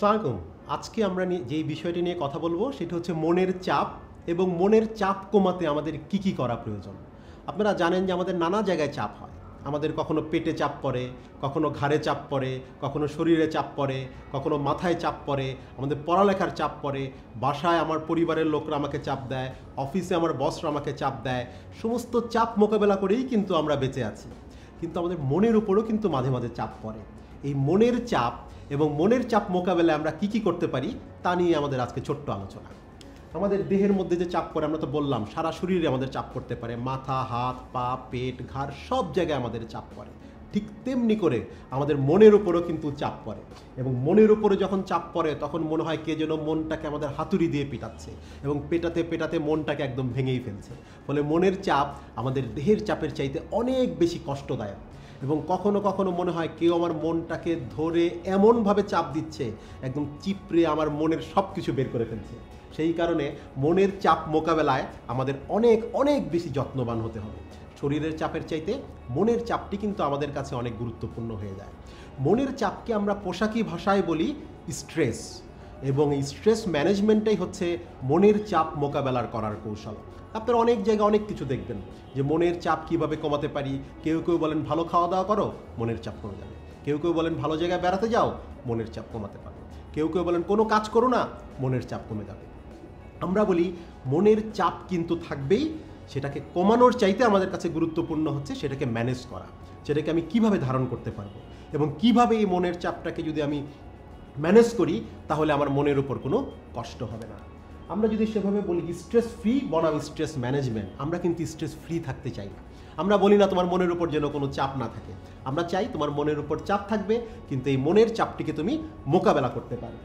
আসসালামু আলাইকুম। আজকে আমরা যেই বিষয়টি নিয়ে কথা বলবো সেটা হচ্ছে মনের চাপ এবং মনের চাপ কমাতে আমাদের কি করা প্রয়োজন। আপনারা জানেন যে আমাদের নানা জায়গায় চাপ হয়। আমাদের কখনো পেটে চাপ পড়ে, কখনো ঘাড়ে চাপ পড়ে, কখনো শরীরে চাপ পড়ে, কখনো মাথায় চাপ পড়ে, আমাদের পড়ালেখার চাপ পড়ে, বাসায় আমার পরিবারের লোকরা আমাকে চাপ দেয়, অফিসে আমার বসরা আমাকে চাপ দেয়। সমস্ত চাপ মোকাবেলা করেই কিন্তু আমরা বেঁচে আছি। কিন্তু আমাদের মনের উপরও কিন্তু মাঝে মাঝে চাপ পড়ে। এই মনের চাপ এবং মনের চাপ মোকাবেলায় আমরা কি করতে পারি তা নিয়ে আমাদের আজকে ছোট্ট আলোচনা। আমাদের দেহের মধ্যে যে চাপ পড়ে আমরা তো বললাম সারা শরীরে আমাদের চাপ পড়তে পারে, মাথা, হাত, পা, পেট, ঘাড় সব জায়গায় আমাদের চাপ পড়ে। ঠিক তেমনি করে আমাদের মনের উপরও কিন্তু চাপ পড়ে এবং মনের উপরে যখন চাপ পড়ে তখন মনে হয় কে যেন মনটাকে আমাদের হাতুড়ি দিয়ে পেটাচ্ছে এবং পেটাতে পেটাতে মনটাকে একদম ভেঙেই ফেলছে। ফলে মনের চাপ আমাদের দেহের চাপের চাইতে অনেক বেশি কষ্টদায়ক এবং কখনো কখনো মনে হয় কেউ আমার মনটাকে ধরে এমনভাবে চাপ দিচ্ছে একদম চিপড়ে আমার মনের সব কিছু বের করে ফেলছে। সেই কারণে মনের চাপ মোকাবেলায় আমাদের অনেক অনেক বেশি যত্নবান হতে হবে। শরীরের চাপের চাইতে মনের চাপটি কিন্তু আমাদের কাছে অনেক গুরুত্বপূর্ণ হয়ে যায়। মনের চাপকে আমরা পোশাকি ভাষায় বলি স্ট্রেস, এবং এই স্ট্রেস ম্যানেজমেন্টটাই হচ্ছে মনের চাপ মোকাবেলার করার কৌশল। আপনারা অনেক জায়গায় অনেক কিছু দেখবেন যে মনের চাপ কিভাবে কমাতে পারি। কেউ কেউ বলেন ভালো খাওয়া দাওয়া করো, মনের চাপ কমে যাবে। কেউ কেউ বলেন ভালো জায়গায় বেড়াতে যাও, মনের চাপ কমাতে পারবে। কেউ কেউ বলেন কোনো কাজ করো না, মনের চাপ কমে যাবে। আমরা বলি মনের চাপ কিন্তু থাকবেই, সেটাকে কমানোর চাইতে আমাদের কাছে গুরুত্বপূর্ণ হচ্ছে সেটাকে ম্যানেজ করা, সেটাকে আমি কিভাবে ধারণ করতে পারবো এবং কিভাবে এই মনের চাপটাকে যদি আমি ম্যানেজ করি তাহলে আমার মনের উপর কোনো কষ্ট হবে না। আমরা যদি সেভাবে বলি স্ট্রেস ফ্রি বনাম স্ট্রেস ম্যানেজমেন্ট, আমরা কিন্তু স্ট্রেস ফ্রি থাকতে চাই না। আমরা বলি না তোমার মনের উপর যেন কোনো চাপ না থাকে, আমরা চাই তোমার মনের উপর চাপ থাকবে কিন্তু এই মনের চাপটিকে তুমি মোকাবেলা করতে পারো।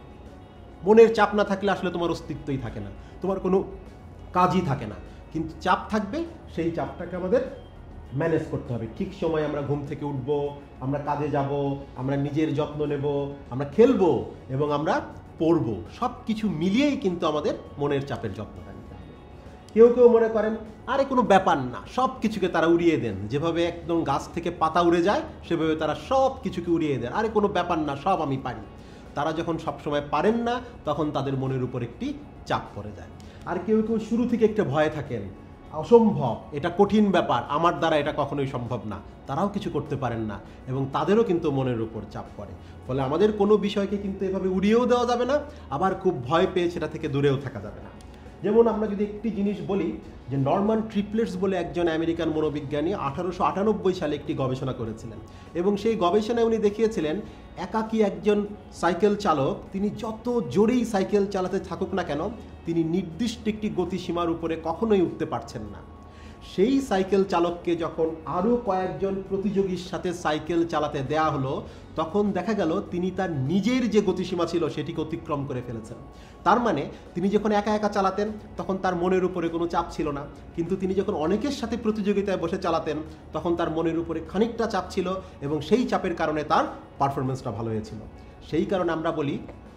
মনের চাপ না থাকলে আসলে তোমার অস্তিত্বই থাকে না, তোমার কোনো কাজই থাকে না। কিন্তু চাপ থাকবে, সেই চাপটাকে আমাদের ম্যানেজ করতে হবে। ঠিক সময় আমরা ঘুম থেকে উঠবো, আমরা কাজে যাব, আমরা নিজের যত্ন নেব, আমরা খেলবো এবং আমরা পড়বো, সব কিছু মিলিয়েই কিন্তু আমাদের মনের চাপের যত্নটা নিতে হবে। কেউ কেউ মনে করেন আরে কোনো ব্যাপার না, সব কিছুকে তারা উড়িয়ে দেন, যেভাবে একদম গাছ থেকে পাতা উড়ে যায় সেভাবে তারা সব কিছুকে উড়িয়ে দেন, আরে কোনো ব্যাপার না, সব আমি পারি। তারা যখন সবসময় পারেন না তখন তাদের মনের উপর একটি চাপ পড়ে যায়। আর কেউ কেউ শুরু থেকে একটা ভয়ে থাকেন, অসম্ভব, এটা কঠিন ব্যাপার, আমার দ্বারা এটা কখনোই সম্ভব না, তারাও কিছু করতে পারেন না এবং তাদেরও কিন্তু মনের উপর চাপ পড়ে। ফলে আমাদের কোনো বিষয়কে কিন্তু এভাবে উড়িয়েও দেওয়া যাবে না, আবার খুব ভয় পেয়ে সেটা থেকে দূরেও থাকা যাবে না। যেমন আমরা যদি একটি জিনিস বলি যে নরমান ট্রিপলেটস বলে একজন আমেরিকান মনোবিজ্ঞানী 1898 সালে একটি গবেষণা করেছিলেন এবং সেই গবেষণায় উনি দেখিয়েছিলেন একাকী একজন সাইকেল চালক তিনি যত জোরেই সাইকেল চালাতে থাকুক না কেন তিনি নির্দিষ্ট একটি গতিসীমার উপরে কখনোই উঠতে পারছেন না। সেই সাইকেল চালককে যখন আরও কয়েকজন প্রতিযোগীর সাথে সাইকেল চালাতে দেয়া হলো তখন দেখা গেল তিনি তার নিজের যে গতিসীমা ছিল সেটিকে অতিক্রম করে ফেলেছেন। তার মানে তিনি যখন একা একা চালাতেন তখন তার মনের উপরে কোনো চাপ ছিল না, কিন্তু তিনি যখন অনেকের সাথে প্রতিযোগিতায় বসে চালাতেন তখন তার মনের উপরে খানিকটা চাপ ছিল এবং সেই চাপের কারণে তার পারফরমেন্সটা ভালো হয়েছিল। সেই কারণে আমরা বলি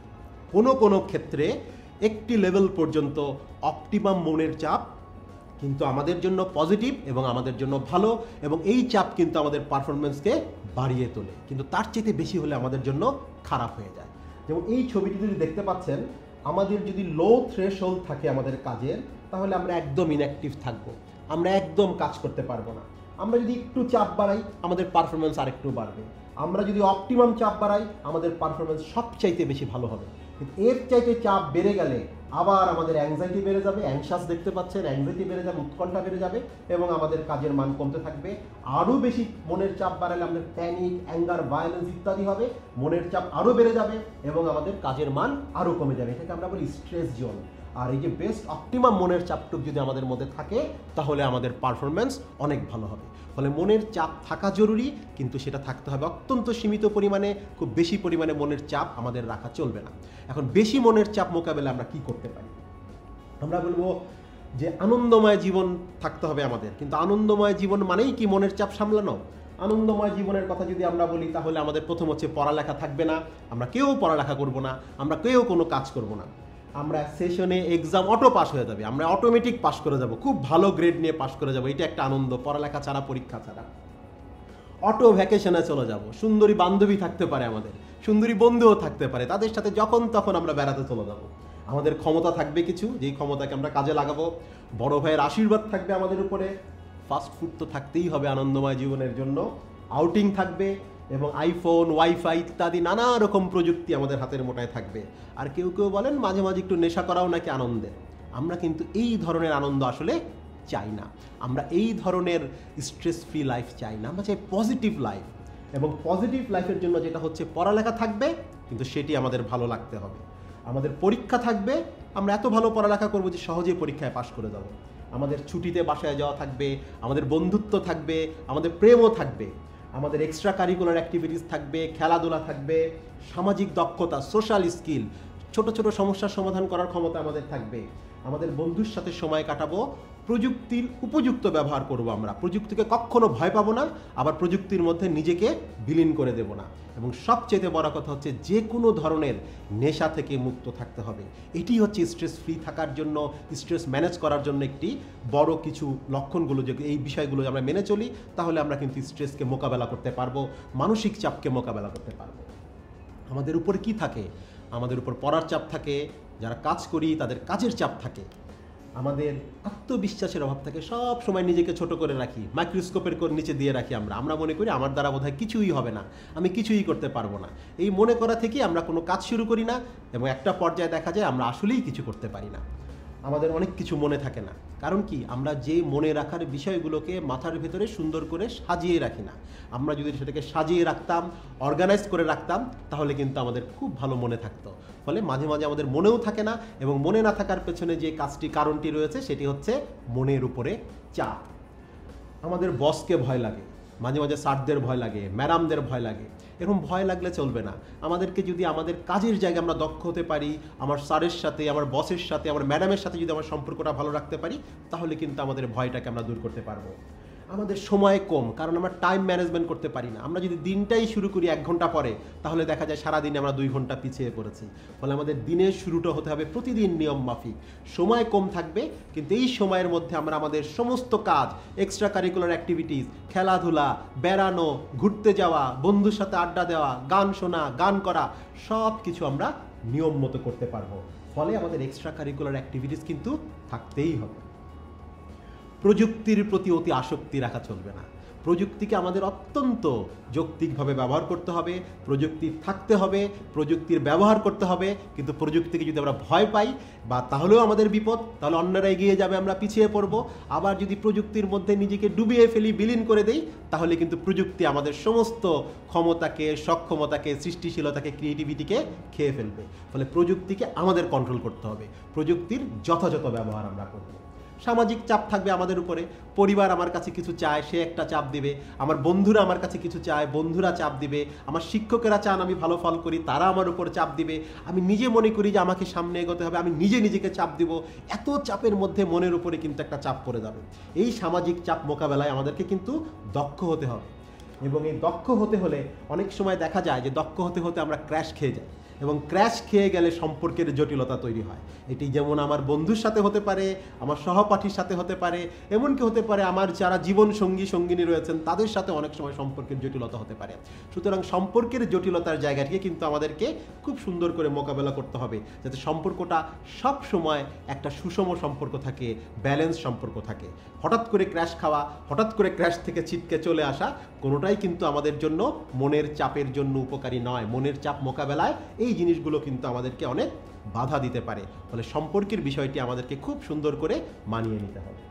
কোনো কোনো ক্ষেত্রে একটি লেভেল পর্যন্ত অপটিমাম মনের চাপ কিন্তু আমাদের জন্য পজিটিভ এবং আমাদের জন্য ভালো, এবং এই চাপ কিন্তু আমাদের পারফরমেন্সকে বাড়িয়ে তোলে, কিন্তু তার চেয়ে বেশি হলে আমাদের জন্য খারাপ হয়ে যায়। যেমন এই ছবিটি যদি দেখতে পাচ্ছেন, আমাদের যদি লো থ্রেশহোল্ড থাকে আমাদের কাজের তাহলে আমরা একদম ইনঅ্যাক্টিভ থাকবো, আমরা একদম কাজ করতে পারবো না। আমরা যদি একটু চাপ বাড়াই আমাদের পারফরমেন্স আরেকটু বাড়বে, আমরা যদি অপটিমাম চাপ বাড়াই আমাদের পারফরমেন্স সবচাইতে বেশি ভালো হবে। কিন্তু এর চাইতে চাপ বেড়ে গেলে আবার আমাদের অ্যাংজাইটি বেড়ে যাবে, অ্যাংশাস দেখতে পাচ্ছেন, অ্যাংজাইটি বেড়ে যাবে, উৎকণ্ঠা বেড়ে যাবে এবং আমাদের কাজের মান কমতে থাকবে। আরও বেশি মনের চাপ বাড়ালে আমাদের প্যানিক, অ্যাঙ্গার, ভায়োলেন্স ইত্যাদি হবে, মনের চাপ আরও বেড়ে যাবে এবং আমাদের কাজের মান আরও কমে যাবে। এটাকে আমরা বলি স্ট্রেস জোন। আর এই যে বেস্ট অপটিমাম মনের চাপটুক যদি আমাদের মধ্যে থাকে তাহলে আমাদের পারফরমেন্স অনেক ভালো হবে। ফলে মনের চাপ থাকা জরুরি, কিন্তু সেটা থাকতে হবে অত্যন্ত সীমিত পরিমাণে, খুব বেশি পরিমাণে মনের চাপ আমাদের রাখা চলবে না। এখন বেশি মনের চাপ মোকাবেলা আমরা কি করতে পারি? আমরা বলবো যে আনন্দময় জীবন থাকতে হবে আমাদের, কিন্তু আনন্দময় জীবন মানেই কি মনের চাপ সামলানো? আনন্দময় জীবনের কথা যদি আমরা বলি তাহলে আমাদের প্রথম হচ্ছে পড়ালেখা থাকবে না, আমরা কেউ পড়ালেখা করব না, আমরা কেউ কোনো কাজ করব না, আমরা সেশনে এক্সাম অটো পাস হয়ে যাবে, আমরা অটোমেটিক পাস করে যাব, খুব ভালো গ্রেড নিয়ে পাস করে যাব, এটা একটা আনন্দ, পড়ালেখা ছাড়া, পরীক্ষা ছাড়া। অটো ভ্যাকেশনে চলে যাব, সুন্দরী বান্ধবী থাকতে পারে, আমাদের সুন্দরী বন্ধুও থাকতে পারে, তাদের সাথে যখন তখন আমরা বেড়াতে চলে যাব। আমাদের ক্ষমতা থাকবে কিছু, যেই ক্ষমতাকে আমরা কাজে লাগাবো। বড় ভাইয়ের আশীর্বাদ থাকবে আমাদের উপরে। ফাস্ট ফুড তো থাকতেই হবে আনন্দময় জীবনের জন্য, আউটিং থাকবে, এবং আইফোন, ওয়াইফাই ইত্যাদি নানা রকম প্রযুক্তি আমাদের হাতের মুঠায় থাকবে। আর কেউ কেউ বলেন মাঝে মাঝে একটু নেশা করাও নাকি আনন্দের। আমরা কিন্তু এই ধরনের আনন্দ আসলে চাই না। আমরা এই ধরনের স্ট্রেস ফ্রি লাইফ চাই না, আমরা চাই পজিটিভ লাইফ। এবং পজিটিভ লাইফের জন্য যেটা হচ্ছে পড়ালেখা থাকবে, কিন্তু সেটি আমাদের ভালো লাগতে হবে। আমাদের পরীক্ষা থাকবে, আমরা এত ভালো পড়ালেখা করবো যে সহজেই পরীক্ষায় পাশ করে যাব। আমাদের ছুটিতে বাসায় যাওয়া থাকবে, আমাদের বন্ধুত্ব থাকবে, আমাদের প্রেমও থাকবে, আমাদের এক্সট্রা কারিকুলার অ্যাক্টিভিটিস থাকবে, খেলাধুলা থাকবে, সামাজিক দক্ষতা, সোশ্যাল স্কিল, ছোট ছোট সমস্যার সমাধান করার ক্ষমতা আমাদের থাকবে। আমাদের বন্ধুর সাথে সময় কাটাবো, প্রযুক্তির উপযুক্ত ব্যবহার করব। আমরা প্রযুক্তিকে কখনো ভয় পাবো না, আবার প্রযুক্তির মধ্যে নিজেকে বিলীন করে দেব না। এবং সবচেয়ে বড় কথা হচ্ছে যে কোনো ধরনের নেশা থেকে মুক্ত থাকতে হবে। এটি হচ্ছে স্ট্রেস ফ্রি থাকার জন্য, স্ট্রেস ম্যানেজ করার জন্য একটি বড় কিছু লক্ষণগুলো। যে এই বিষয়গুলো আমরা মেনে চলি, তাহলে আমরা কিন্তু স্ট্রেসকে মোকাবেলা করতে পারবো, মানসিক চাপকে মোকাবেলা করতে পারবো। আমাদের উপর কি থাকে? আমাদের উপর পড়ার চাপ থাকে, যারা কাজ করি তাদের কাজের চাপ থাকে, আমাদের আত্মবিশ্বাসের অভাব থাকে, সব সময় নিজেকে ছোট করে রাখি, মাইক্রোস্কোপের নিচে দিয়ে রাখি। আমরা মনে করি আমার দ্বারা বোধহয় কিছুই হবে না, আমি কিছুই করতে পারবো না। এই মনে করা থেকে আমরা কোনো কাজ শুরু করি না, এবং একটা পর্যায়ে দেখা যায় আমরা আসলেই কিছু করতে পারি না। আমাদের অনেক কিছু মনে থাকে না, কারণ কি? আমরা যে মনে রাখার বিষয়গুলোকে মাথার ভেতরে সুন্দর করে সাজিয়ে রাখি না। আমরা যদি সেটাকে সাজিয়ে রাখতাম, অর্গানাইজ করে রাখতাম, তাহলে কিন্তু আমাদের খুব ভালো মনে থাকতো। ফলে মাঝে মাঝে আমাদের মনেও থাকে না, এবং মনে না থাকার পেছনে যে কারণটি রয়েছে সেটি হচ্ছে মনের উপরে চাপ। আমাদের বসকে ভয় লাগে, মাঝে মাঝে স্যারদের ভয় লাগে, ম্যাডামদের ভয় লাগে। এরকম ভয় লাগলে চলবে না। আমাদেরকে যদি আমাদের কাজের জায়গায় আমরা দক্ষ হতে পারি, আমার স্যারের সাথে, আমার বসের সাথে, আমার ম্যাডামের সাথে যদি আমার সম্পর্কটা ভালো রাখতে পারি, তাহলে কিন্তু আমাদের ভয়টাকে আমরা দূর করতে পারবো। আমাদের সময় কম, কারণ আমরা টাইম ম্যানেজমেন্ট করতে পারি না। আমরা যদি দিনটাই শুরু করি 1 ঘন্টা পরে, তাহলে দেখা যায় সারাদিনে আমরা 2 ঘন্টা পিছিয়ে পড়েছি। ফলে আমাদের দিনের শুরুটা হতে হবে প্রতিদিন নিয়ম মাফিক। সময় কম থাকবে, কিন্তু এই সময়ের মধ্যে আমরা আমাদের সমস্ত কাজ, এক্সট্রা কারিকুলার অ্যাক্টিভিটিস, খেলাধুলা, বেড়ানো, ঘুরতে যাওয়া, বন্ধুর সাথে আড্ডা দেওয়া, গান শোনা, গান করা, সব কিছু আমরা নিয়ম মতো করতে পারবো। ফলে আমাদের এক্সট্রা কারিকুলার অ্যাক্টিভিটিস কিন্তু থাকতেই হবে। প্রযুক্তির প্রতি অতি আসক্তি রাখা চলবে না। প্রযুক্তিকে আমাদের অত্যন্ত যৌক্তিকভাবে ব্যবহার করতে হবে, প্রযুক্তি থাকতে হবে, প্রযুক্তির ব্যবহার করতে হবে। কিন্তু প্রযুক্তিকে যদি আমরা ভয় পাই বা তাহলেও আমাদের বিপদ, তাহলে অন্যরা এগিয়ে যাবে, আমরা পিছিয়ে পড়ব। আবার যদি প্রযুক্তির মধ্যে নিজেকে ডুবিয়ে ফেলি, বিলীন করে দেই, তাহলে কিন্তু প্রযুক্তি আমাদের সমস্ত ক্ষমতাকে, সক্ষমতাকে, সৃষ্টিশীলতাকে, ক্রিয়েটিভিটিকে খেয়ে ফেলবে। ফলে প্রযুক্তিকে আমাদের কন্ট্রোল করতে হবে, প্রযুক্তির যথাযথ ব্যবহার আমরা করব। সামাজিক চাপ থাকবে আমাদের উপরে। পরিবার আমার কাছে কিছু চায়, সে একটা চাপ দিবে। আমার বন্ধুরা আমার কাছে কিছু চায়, বন্ধুরা চাপ দিবে। আমার শিক্ষকেরা চান আমি ভালো ফল করি, তারা আমার উপর চাপ দিবে। আমি নিজে মনে করি যে আমাকে সামনে এগোতে হবে, আমি নিজে নিজেকে চাপ দিব। এত চাপের মধ্যে মনের উপরে কিন্তু একটা চাপ পড়ে যাবে। এই সামাজিক চাপ মোকাবেলায় আমাদেরকে কিন্তু দক্ষ হতে হবে। এবং এই দক্ষ হতে হলে অনেক সময় দেখা যায় যে দক্ষ হতে হতে আমরা ক্র্যাশ খেয়ে যাই, এবং ক্র্যাশ খেয়ে গেলে সম্পর্কের জটিলতা তৈরি হয়। এটি যেমন আমার বন্ধুর সাথে হতে পারে, আমার সহপাঠীর সাথে হতে পারে, এমনকি হতে পারে আমার যারা জীবন সঙ্গী সঙ্গিনী রয়েছেন তাদের সাথে অনেক সময় সম্পর্কের জটিলতা হতে পারে। সুতরাং সম্পর্কের জটিলতার জায়গাটিকে কিন্তু আমাদেরকে খুব সুন্দর করে মোকাবেলা করতে হবে, যাতে সম্পর্কটা সব সময় একটা সুষম সম্পর্ক থাকে, ব্যালেন্স সম্পর্ক থাকে। হঠাৎ করে ক্র্যাশ খাওয়া, হঠাৎ করে ক্র্যাশ থেকে ছিটকে চলে আসা, কোনোটাই কিন্তু আমাদের জন্য মনের চাপের জন্য উপকারী নয়। মনের চাপ মোকাবেলায় এই জিনিসগুলো কিন্তু আমাদেরকে অনেক বাধা দিতে পারে। ফলে সম্পর্কের বিষয়টি আমাদেরকে খুব সুন্দর করে মানিয়ে নিতে হবে।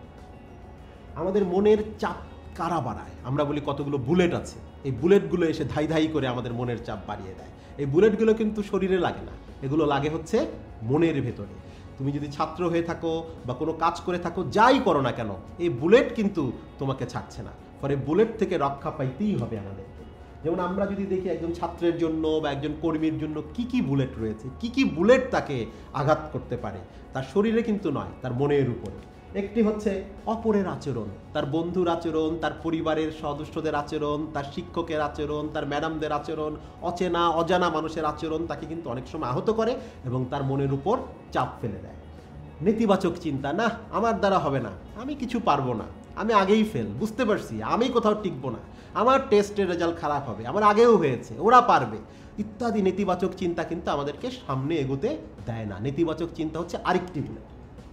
আমাদের মনের চাপ কারা বাড়ায়? আমরা বলি কতগুলো বুলেট আছে, এই বুলেটগুলো এসে ধাই ধাই করে আমাদের মনের চাপ বাড়িয়ে দেয়। এই বুলেটগুলো কিন্তু শরীরে লাগে না, এগুলো লাগে হচ্ছে মনের ভেতরে। তুমি যদি ছাত্র হয়ে থাকো বা কোনো কাজ করে থাকো, যাই করো না কেন, এই বুলেট কিন্তু তোমাকে ছাড়ছে না। ফলে বুলেট থেকে রক্ষা পাইতেই হবে আমাদের। যেমন আমরা যদি দেখি একজন ছাত্রের জন্য বা একজন কর্মীর জন্য কি কি বুলেট রয়েছে, কি কি বুলেট তাকে আঘাত করতে পারে, তার শরীরে কিন্তু নয়, তার মনের উপরে। একটি হচ্ছে অপরের আচরণ, তার বন্ধুর আচরণ, তার পরিবারের সদস্যদের আচরণ, তার শিক্ষকের আচরণ, তার ম্যাডামদের আচরণ, অচেনা অজানা মানুষের আচরণ তাকে কিন্তু অনেক সময় আহত করে এবং তার মনের উপর চাপ ফেলে দেয়। নেতিবাচক চিন্তা, না আমার দ্বারা হবে না, আমি কিছু পারবো না, আমি আগেই ফেল, বুঝতে পারছি আমি কোথাও টিকবো না, আমার টেস্টের রেজাল্ট খারাপ হবে, আমার আগেও হয়েছে, ওরা পারবে ইত্যাদি নেতিবাচক চিন্তা কিন্তু আমাদেরকে সামনে এগোতে দেয় না। নেতিবাচক চিন্তা হচ্ছে আরেকটি বুলেট।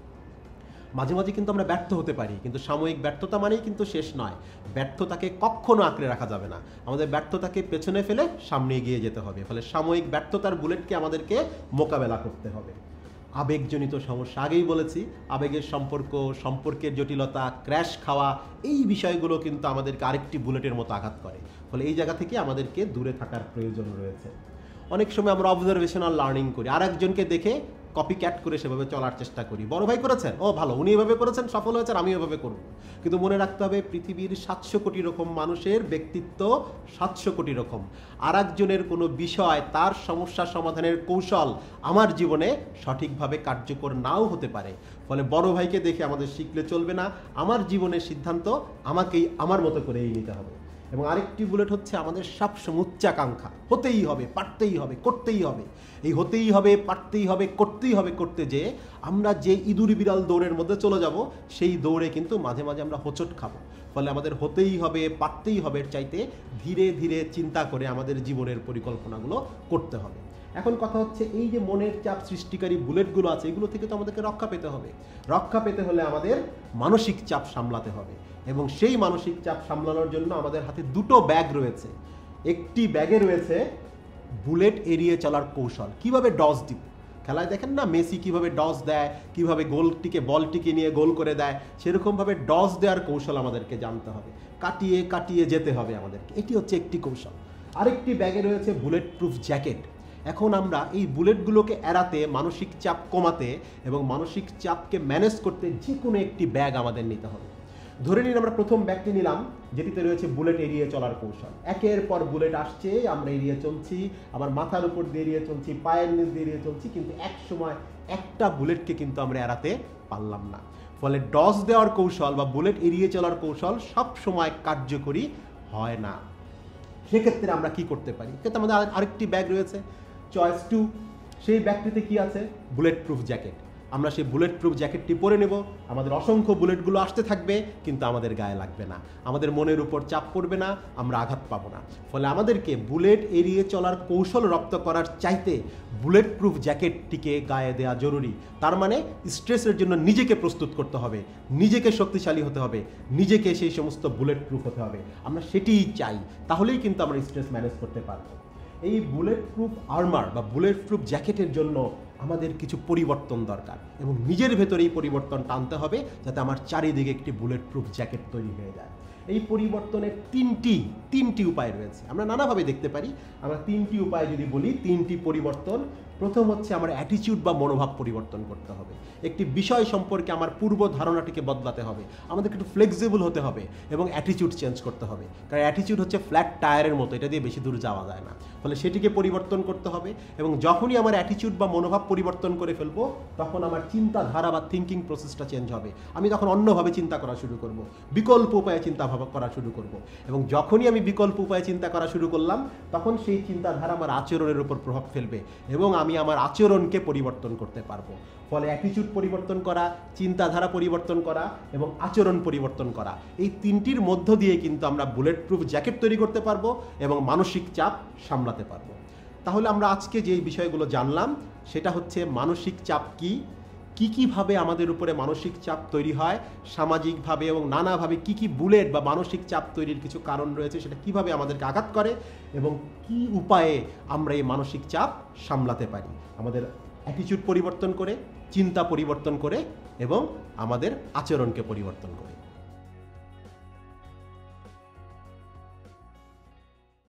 মাঝে মাঝে কিন্তু আমরা ব্যর্থ হতে পারি, কিন্তু সাময়িক ব্যর্থতা মানেই কিন্তু শেষ নয়। ব্যর্থতাকে কখনো আঁকড়ে রাখা যাবে না, আমাদের ব্যর্থতাকে পেছনে ফেলে সামনে এগিয়ে যেতে হবে। ফলে সাময়িক ব্যর্থতার বুলেটকে আমাদেরকে মোকাবেলা করতে হবে। আবেগজনিত সমস্যা, আগেই বলেছি, আবেগের সম্পর্কের জটিলতা, ক্র্যাশ খাওয়া, এই বিষয়গুলো কিন্তু আমাদেরকে আরেকটি বুলেটের মতো আঘাত করে। ফলে এই জায়গা থেকে আমাদেরকে দূরে থাকার প্রয়োজন রয়েছে। অনেক সময় আমরা অবজারভেশনাল লার্নিং করি, আর একজনকে দেখে কপি ক্যাট করে সেভাবে চলার চেষ্টা করি। বড় ভাই করেছেন, ও ভালো, উনি এভাবে করেছেন, সফল হয়েছেন, আমি এভাবে করব। কিন্তু মনে রাখতে হবে পৃথিবীর 700 কোটি রকম মানুষের ব্যক্তিত্ব 700 কোটি রকম। আর একজনের কোনো বিষয়, তার সমস্যা সমাধানের কৌশল আমার জীবনে সঠিকভাবে কার্যকর নাও হতে পারে। ফলে বড় ভাইকে দেখে আমাদের শিখলে চলবে না, আমার জীবনের সিদ্ধান্ত আমাকেই আমার মতো করেই নিতে হবে। এবং আরেকটি বুলেট হচ্ছে আমাদের সবসময় উচ্চাকাঙ্ক্ষা, হতেই হবে, পারতেই হবে, করতেই হবে। এই হতেই হবে, পারতেই হবে, করতেই হবে করতে যে আমরা যে ইঁদুর বিড়াল দৌড়ের মধ্যে চলে যাব, সেই দৌড়ে কিন্তু মাঝে মাঝে আমরা হোঁচট খাবো। ফলে আমাদের হতেই হবে, পারতেই হবে চাইতে ধীরে ধীরে চিন্তা করে আমাদের জীবনের পরিকল্পনাগুলো করতে হবে। এখন কথা হচ্ছে, এই যে মনের চাপ সৃষ্টিকারী বুলেটগুলো আছে, এগুলো থেকে তো আমাদেরকে রক্ষা পেতে হবে। রক্ষা পেতে হলে আমাদের মানসিক চাপ সামলাতে হবে, এবং সেই মানসিক চাপ সামলানোর জন্য আমাদের হাতে দুটো ব্যাগ রয়েছে। একটি ব্যাগে রয়েছে বুলেট এড়িয়ে চলার কৌশল, কিভাবে ডজ দিব। খেলায় দেখেন না মেসি কিভাবে ডজ দেয়, কিভাবে বলটিকে নিয়ে গোল করে দেয়, সেরকমভাবে ডজ দেওয়ার কৌশল আমাদেরকে জানতে হবে, কাটিয়ে কাটিয়ে যেতে হবে আমাদেরকে। এটি হচ্ছে একটি কৌশল। আরেকটি ব্যাগে রয়েছে বুলেট প্রুফ জ্যাকেট। এখন আমরা এই বুলেটগুলোকে এড়াতে, মানসিক চাপ কমাতে এবং মানসিক চাপকে ম্যানেজ করতে যে কোনো একটি ব্যাগ আমাদের নিতে হবে। ধরে নিন আমরা প্রথম ব্যাগটি নিলাম, যেটিতে রয়েছে বুলেট এড়িয়ে চলার কৌশল। একের পর বুলেট আসছে, আমরা এড়িয়ে চলছি, আমার মাথার উপর দিয়ে এড়িয়ে চলছি, পায়ের নিচ দিয়ে এড়িয়ে চলছি, কিন্তু এক সময় একটা বুলেটকে কিন্তু আমরা এড়াতে পারলাম না। ফলে ডজ দেওয়ার কৌশল বা বুলেট এড়িয়ে চলার কৌশল সব সময় কার্যকরী হয় না। সেক্ষেত্রে আমরা কি করতে পারি? সেক্ষেত্রে আমাদের আরেকটি ব্যাগ রয়েছে, চয়েস 2। সেই ব্যাগটিতে কি আছে? Bullet proof jacket. আমরা সেই বুলেট প্রুফ জ্যাকেটটি পরে নেব, আমাদের অসংখ্য বুলেটগুলো আসতে থাকবে, কিন্তু আমাদের গায়ে লাগবে না, আমাদের মনের উপর চাপ পড়বে না, আমরা আঘাত পাবো না। ফলে আমাদেরকে বুলেট এড়িয়ে চলার কৌশল রপ্ত করার চাইতে বুলেট প্রুফ জ্যাকেটটিকে গায়ে দেওয়া জরুরি। তার মানে স্ট্রেসের জন্য নিজেকে প্রস্তুত করতে হবে, নিজেকে শক্তিশালী হতে হবে, নিজেকে সেই সমস্ত বুলেট প্রুফ হতে হবে। আমরা সেটিই চাই, তাহলেই কিন্তু আমরা স্ট্রেস ম্যানেজ করতে পারবো। এই বুলেট প্রুফ আর্মার বা বুলেট প্রুফ জ্যাকেটের জন্য আমাদের কিছু পরিবর্তন দরকার, এবং নিজের ভেতরে এই পরিবর্তন টানতে হবে যাতে আমার চারিদিকে একটি বুলেট প্রুফ জ্যাকেট তৈরি হয়ে যায়। এই পরিবর্তনের তিনটি উপায় রয়েছে, আমরা নানাভাবে দেখতে পারি। আমরা তিনটি উপায় যদি বলি, তিনটি পরিবর্তন। প্রথম হচ্ছে আমার অ্যাটিটিউড বা মনোভাব পরিবর্তন করতে হবে। একটি বিষয় সম্পর্কে আমার পূর্ব ধারণাটিকে বদলাতে হবে, আমাদেরকে একটু ফ্লেক্সিবল হতে হবে এবং অ্যাটিটিউড চেঞ্জ করতে হবে। কারণ অ্যাটিটিউড হচ্ছে ফ্ল্যাট টায়ারের মতো, এটা দিয়ে বেশি দূর যাওয়া যায় না। ফলে সেটিকে পরিবর্তন করতে হবে, এবং যখনই আমার অ্যাটিটিউড বা মনোভাব পরিবর্তন করে ফেলবো, তখন আমার চিন্তাধারা বা থিঙ্কিং প্রসেসটা চেঞ্জ হবে। আমি তখন অন্যভাবে চিন্তা করা শুরু করব, বিকল্প উপায়ে চিন্তা করা শুরু করব। এবং যখনই আমি বিকল্প উপায়ে চিন্তা করা শুরু করলাম, তখন সেই চিন্তাধারা আমার আচরণের উপর প্রভাব ফেলবে, এবং আমি আমার আচরণকে পরিবর্তন করতে পারবো। ফলে অ্যাটিটিউড পরিবর্তন করা, চিন্তাধারা পরিবর্তন করা এবং আচরণ পরিবর্তন করা, এই তিনটির মধ্য দিয়ে কিন্তু আমরা বুলেট প্রুফ জ্যাকেট তৈরি করতে পারবো এবং মানসিক চাপ সামলাতে পারবো। তাহলে আমরা আজকে যে বিষয়গুলো জানলাম, সেটা হচ্ছে মানসিক চাপ কীভাবে আমাদের উপরে মানসিক চাপ তৈরি হয়, সামাজিকভাবে এবং নানাভাবে কী বুলেট বা মানসিক চাপ তৈরির কিছু কারণ রয়েছে, সেটা কিভাবে আমাদেরকে আঘাত করে, এবং কি উপায়ে আমরা এই মানসিক চাপ সামলাতে পারি। আমাদের অ্যাটিটিউড পরিবর্তন করে, চিন্তা পরিবর্তন করে এবং আমাদের আচরণকে পরিবর্তন করে।